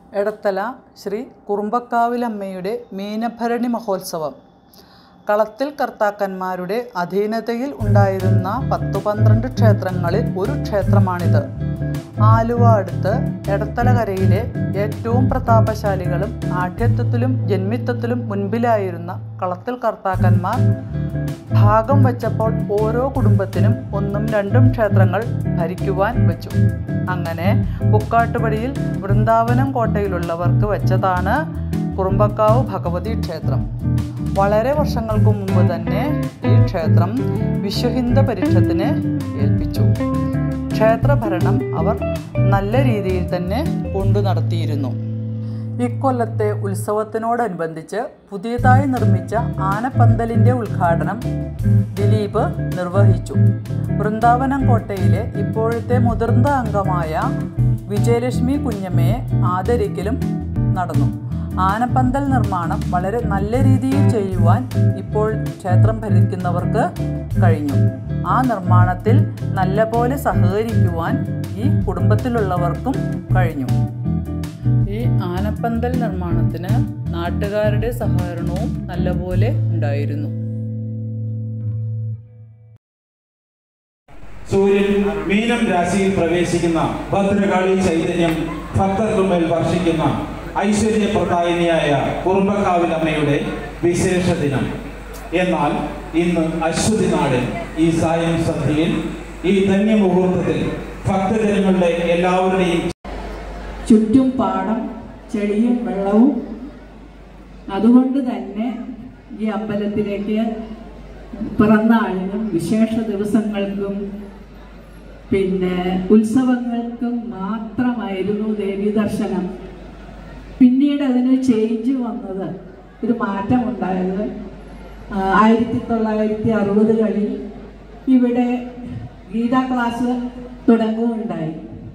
എടത്തല ശ്രീ കുറുമ്പക്കാവിലമ്മയുടെ മീനഭരണി മഹോത്സവം. കളത്തിൽ കർത്താക്കന്മാരുടെ അധീനതയിൽ ഉണ്ടായിരുന്ന 10-12 ക്ഷേത്രങ്ങളിൽ ഒരു ക്ഷേത്രമാണിത്. ആലുവ അടുത്ത് എടത്തലകരയിലെ ഏറ്റവും പ്രതാപശാലികളും ആഢ്യത്വത്തിലും ജന്മിത്വത്തിലും മുൻപിലായിരുന്ന കളത്തിൽ കർത്താക്കന്മാർ ഭാഗം വച്ചപ്പോൾ ഓരോ കുടുംബത്തിനും 1-2 ക്ഷേത്രങ്ങൾ ഭരിക്കുവാൻ വച്ചു. അങ്ങനെ പുക്കാട്ടുപടിയിൽ വൃന്ദാവനം കോട്ടയിലുള്ളവർക്ക് വച്ചതാണ് കുറുമ്പക്കാവ് ഭഗവതി ക്ഷേത്രം. വളരെ വർഷങ്ങൾക്ക് മുമ്പ് തന്നെ ഈ ക്ഷേത്രം വിശ്വഹിന്ദു പരിഷത്തിന് ഏൽപ്പിച്ചു. ക്ഷേത്രഭരണം അവർ നല്ല രീതിയിൽ തന്നെ കൊണ്ടു നടത്തിയിരുന്നു. ഇക്കൊല്ലത്തെ ഉത്സവത്തിനോടനുബന്ധിച്ച് പുതിയതായി നിർമ്മിച്ച ആനപ്പന്തലിൻ്റെ ഉദ്ഘാടനം ദിലീപ് നിർവഹിച്ചു. വൃന്ദാവനം കോട്ടയിലെ ഇപ്പോഴത്തെ മുതിർന്ന അംഗമായ വിജയലക്ഷ്മി കുഞ്ഞമ്മയെ ആദരിക്കലും നടന്നു. ആനപ്പന്തൽ നിർമ്മാണം വളരെ നല്ല രീതിയിൽ ചെയ്യുവാൻ ഇപ്പോൾ ക്ഷേത്രം ഭരിക്കുന്നവർക്ക് കഴിഞ്ഞു. ആ നിർമ്മാണത്തിൽ നല്ലപോലെ സഹകരിക്കുവാൻ ഈ കുടുംബത്തിലുള്ളവർക്കും കഴിഞ്ഞു. ഈ ആനപ്പന്തൽ നിർമ്മാണത്തിന് നാട്ടുകാരുടെ സഹകരണവും നല്ലപോലെ ഉണ്ടായിരുന്നു. സൂര്യൻ മീനം രാശിയിൽ പ്രവേശിക്കുന്ന ഭദ്രകാളി ചൈതന്യം ഭക്തർക്കുമേൽ വർഷിക്കുന്ന ഐശ്വര്യപ്രദായിനിയായ കുറുമ്പക്കാവിലമ്മയുടെ വിശേഷ ദിനം. എന്നാൽ ഇന്ന് അശ്വതി നാളിൽ ഈ സായം സന്ധ്യയിൽ ഈ ധന്യമുഹൂർത്തത്തിൽ ഭക്തജനങ്ങളുടെ എല്ലാവരുടെയും ചുറ്റും പാടം, ചെളിയും വെള്ളവും. അതുകൊണ്ട് തന്നെ ഈ അമ്പലത്തിലേക്ക് പിറന്നാളിനും വിശേഷ ദിവസങ്ങൾക്കും ഉത്സവങ്ങൾക്കും മാത്രമായിരുന്നു ദേവീ ദർശനം. പിന്നീട് അതിന് ചേഞ്ച് വന്നത്, ഒരു മാറ്റമുണ്ടായത് 1960കളിൽ ഇവിടെ ഗീതാ ക്ലാസ് തുടങ്ങുകയുണ്ടായി.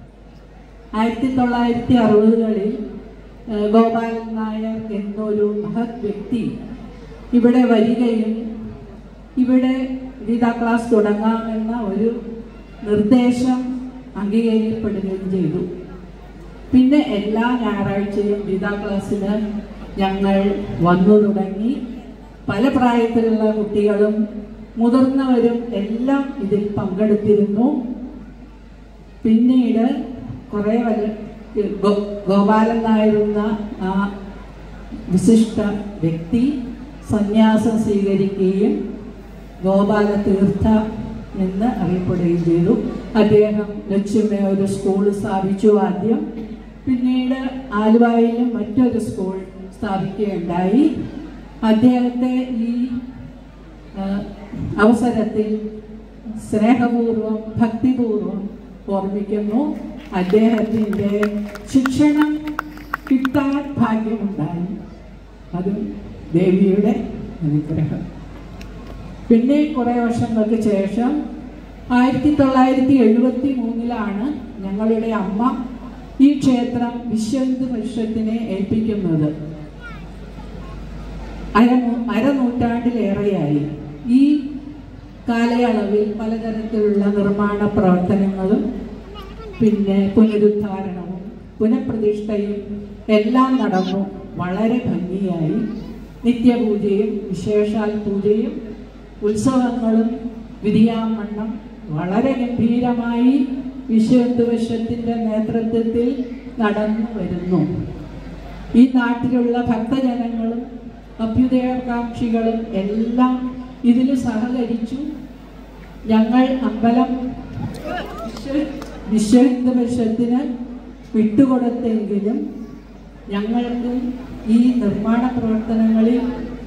1960കളിൽ ഗോപാലൻ നായർ എന്നൊരു മഹത് വ്യക്തി ഇവിടെ വരികയും ഇവിടെ ഗീതാ ക്ലാസ് തുടങ്ങാമെന്ന ഒരു നിർദ്ദേശം അംഗീകരിക്കപ്പെടുകയും ചെയ്തു. പിന്നെ എല്ലാ ഞായറാഴ്ചയും ഗീതാ ക്ലാസ്സിന് ഞങ്ങൾ വന്നു തുടങ്ങി. പല പ്രായത്തിലുള്ള കുട്ടികളും മുതിർന്നവരും എല്ലാം ഇതിൽ പങ്കെടുത്തിരുന്നു. പിന്നീട് കുറേ ഗോപാലൻ നായരുന്ന ആ വിശിഷ്ട വ്യക്തി സന്യാസം സ്വീകരിക്കുകയും ഗോപാല തീർത്ഥ എന്ന് അറിയപ്പെടുകയും ചെയ്തു. അദ്ദേഹം ലക്ഷ്യമേ ഒരു സ്കൂൾ സ്ഥാപിച്ചു ആദ്യം. പിന്നീട് ആലുവയിലും മറ്റൊരു സ്കൂൾ സ്ഥാപിക്കുകയുണ്ടായി. അദ്ദേഹത്തെ ഈ അവസരത്തിൽ സ്നേഹപൂർവം ഭക്തിപൂർവം ഓർമ്മിക്കുന്നു. അദ്ദേഹത്തിൻ്റെ ശിക്ഷണം കിട്ടാൻ ഭാഗ്യമുണ്ടായി. അതും ദേവിയുടെ അനുഗ്രഹം. പിന്നെ കുറേ വർഷങ്ങൾക്ക് ശേഷം 1973 ഞങ്ങളുടെ അമ്മ ഈ ക്ഷേത്രം വിശ്വഹിന്ദു പരിഷത്തിനെ ഏൽപ്പിക്കുന്നത്. അരനൂറ്റാണ്ടിലേറെയായി ഈ കാലയളവിൽ പലതരത്തിലുള്ള നിർമ്മാണ പ്രവർത്തനങ്ങളും പുനരുദ്ധാരണവും പുനഃപ്രതിഷ്ഠയും എല്ലാം നടന്നു. വളരെ ഭംഗിയായി നിത്യപൂജയും വിശേഷാൽ പൂജയും ഉത്സവങ്ങളും വിധിയാമണ്ണം വളരെ ഗംഭീരമായി വിശ്വഹിന്ദു പരിഷത്തിൻ്റെ നേതൃത്വത്തിൽ നടന്നു വരുന്നു. ഈ നാട്ടിലുള്ള ഭക്തജനങ്ങളും അഭ്യുദയകാംക്ഷികളും എല്ലാം ഇതിൽ സഹകരിച്ചു. ഞങ്ങൾ അമ്പലം വിശ്വഹിന്ദു പരിഷത്തിന് വിട്ടുകൊടുത്തെങ്കിലും ഞങ്ങൾക്ക് ഈ നിർമ്മാണ പ്രവർത്തനങ്ങളിൽ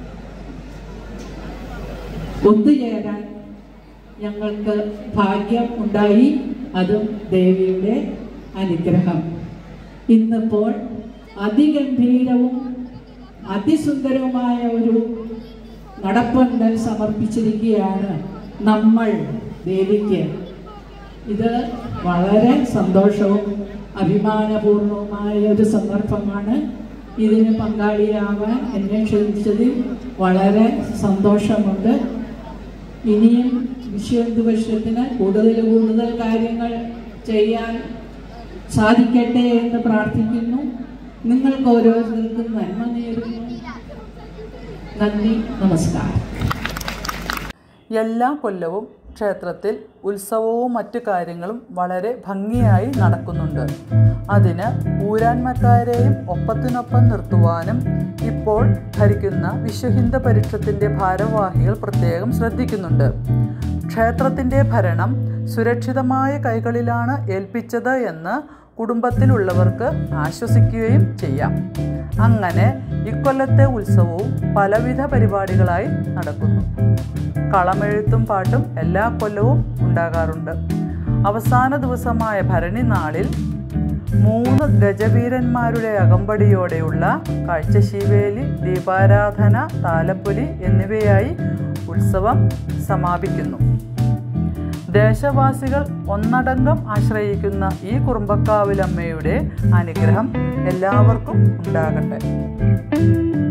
ഒത്തുചേരാൻ ഞങ്ങൾക്ക് ഭാഗ്യം ഉണ്ടായി. അതും ദേവിയുടെ അനുഗ്രഹം. ഇന്നിപ്പോൾ അതിഗംഭീരവും അതിസുന്ദരവുമായ ഒരു നടപ്പന്തൽ സമർപ്പിച്ചിരിക്കുകയാണ് നമ്മൾ ദേവിക്ക്. ഇത് വളരെ സന്തോഷവും അഭിമാനപൂർണവുമായ ഒരു സന്ദർഭമാണ്. ഇതിന് പങ്കാളിയാവാൻ എന്നെ ക്ഷണിച്ചതിൽ വളരെ സന്തോഷമുണ്ട്. ഇനിയും വിശ്വഹിന്ദു പരിഷത്തിന് കൂടുതൽ കാര്യങ്ങൾ ചെയ്യാൻ സാധിക്കട്ടെ എന്ന് പ്രാർത്ഥിക്കുന്നു. നിങ്ങൾക്ക് ഓരോരുത്തർക്കും നന്മ നേരുന്നു. നന്ദി, നമസ്കാരം. എല്ലാ കൊല്ലവും ക്ഷേത്രത്തിൽ ഉത്സവവും മറ്റു കാര്യങ്ങളും വളരെ ഭംഗിയായി നടക്കുന്നുണ്ട്. അതിന് ഊരാന്മക്കാരെയും ഒപ്പത്തിനൊപ്പം നിർത്തുവാനും ഇപ്പോൾ ഭരിക്കുന്ന വിശ്വഹിന്ദു പരിഷത്തിൻ്റെ ഭാരവാഹികൾ പ്രത്യേകം ശ്രദ്ധിക്കുന്നുണ്ട്. ക്ഷേത്രത്തിൻ്റെ ഭരണം സുരക്ഷിതമായ കൈകളിലാണ് ഏൽപ്പിച്ചത് എന്ന് കുടുംബത്തിലുള്ളവർക്ക് ആശ്വസിക്കുകയും ചെയ്യാം. അങ്ങനെ ഇക്കൊല്ലത്തെ ഉത്സവവും പലവിധ പരിപാടികളായി നടക്കുന്നു. കളമെഴുത്തും പാട്ടും എല്ലാ കൊല്ലവും ഉണ്ടാകാറുണ്ട്. അവസാന ദിവസമായ ഭരണി നാളിൽ 3 ഗജവീരന്മാരുടെ അകമ്പടിയോടെയുള്ള കാഴ്ചശീവേലി, ദീപാരാധന, താലപ്പൊലി എന്നിവയായി ഉത്സവം സമാപിക്കുന്നു. ദേശവാസികൾ ഒന്നടങ്കം ആശ്രയിക്കുന്ന ഈ കുറുമ്പക്കാവിലമ്മയുടെ അനുഗ്രഹം എല്ലാവർക്കും ഉണ്ടാകട്ടെ.